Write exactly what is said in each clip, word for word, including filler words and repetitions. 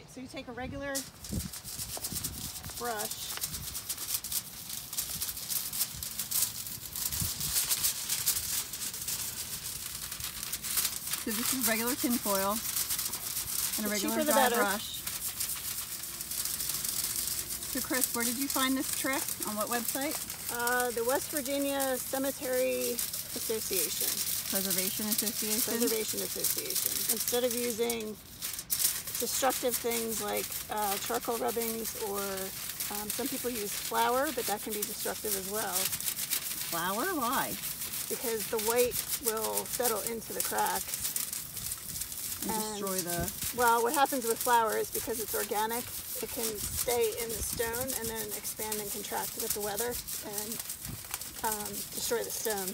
So you take a regular brush, so this is regular tin foil and a the regular cheaper the dry better. brush. So Chris, where did you find this trick? On what website? Uh, the West Virginia Cemetery Association. Preservation Association? Preservation Association. Instead of using destructive things like uh, charcoal rubbings, or um, some people use flour, but that can be destructive as well. Flour? Why? Because the white will settle into the cracks. And, and destroy the... Well, what happens with flour is because it's organic, it can stay in the stone and then expand and contract with the weather and um, destroy the stone.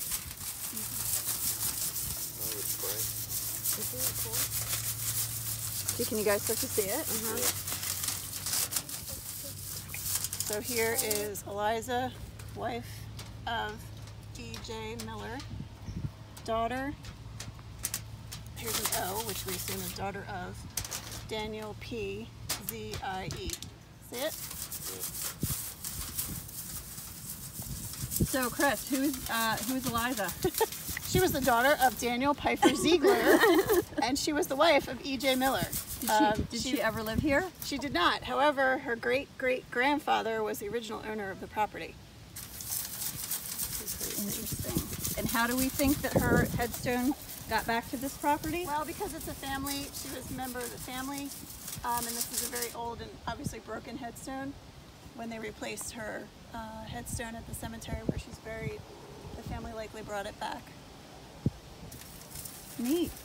So can you guys start to see it? Uh-huh. Yeah. So here is Eliza, wife of E J Miller, daughter, here's an O, which we assume is daughter of Daniel P. Z I E. See it? So Chris, who's uh, who's Eliza? She was the daughter of Daniel Pfeiffer Ziegler, and she was the wife of E J Miller. Did, she, um, did she, she ever live here? She did not. However, her great-great-grandfather was the original owner of the property. Interesting. And how do we think that her headstone got back to this property? Well, because it's a family, she was a member of the family, um, and this is a very old and obviously broken headstone. When they replaced her uh, headstone at the cemetery where she's buried, the family likely brought it back. Neat.